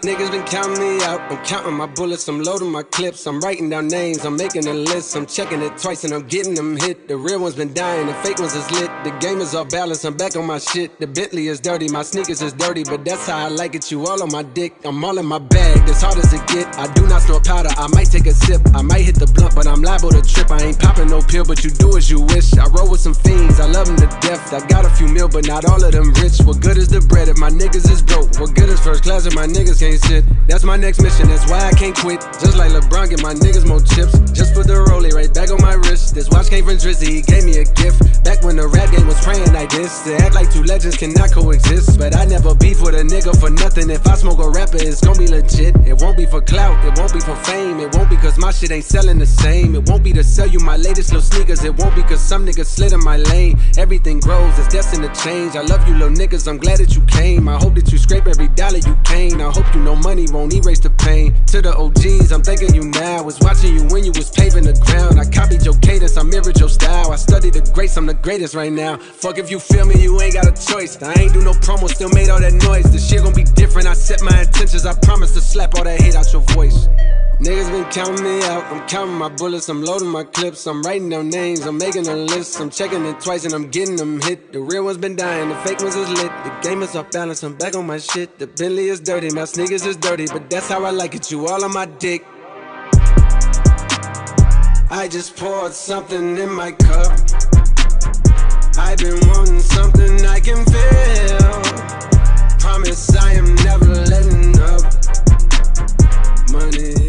Niggas been counting me out, I'm counting my bullets, I'm loading my clips, I'm writing down names, I'm making a list, I'm checking it twice and I'm getting them hit. The real ones been dying, the fake ones is lit, the game is off balance, I'm back on my shit. The Bentley is dirty, my sneakers is dirty, but that's how I like it, you all on my dick. I'm all in my bag, as hard as it get, I do not store powder, I might take a sip, I might hit the blunt, but I'm liable to trip. I ain't popping no pill, but you do as you wish. I roll with some fiends, I love them to death, I got a few mil, but not all of them rich. What good is the bread if my niggas is broke? What good is first class if my niggas can't sit? That's my next mission, that's why I can't quit. Just like LeBron, get my niggas more chips. Just put the rollie right back on my wrist. This watch came from Drizzy, he gave me a gift. Back when the rap game was praying like this. To act like two legends cannot coexist. But I never beef with a nigga for nothing. If I smoke a rapper, it's gon' be legit. It won't be for clout, it won't be for fame. It won't be cause my shit ain't selling the same. It won't be to sell you my latest little sneakers. It won't be cause some niggas slid in my lane. Everything grows, it's destined to change. I love you little niggas, I'm glad that you came. I hope that you scrape every dollar you came. I hope you know money won't erase the pain. To the OGs, I'm thanking you now. Was watching you when you was paving the ground. I copied your cadence, I mirrored your style. I studied the greats, I'm the greatest right now. Fuck if you feel me, you ain't got a choice. I ain't do no promo, still made all that noise. The shit gon' be different, I set my intentions. I promise to slap all that hate out your voice. Niggas been counting me out, I'm counting my bullets, I'm loading my clips, I'm writing down names, I'm making a list, I'm checking it twice and I'm getting them hit. The real ones been dying, the fake ones is lit, the game is off balance, I'm back on my shit. The Bentley is dirty, my sneakers is dirty, but that's how I like it, you all on my dick. I just poured something in my cup, I've been wanting something I can feel. Promise I am never letting up. Money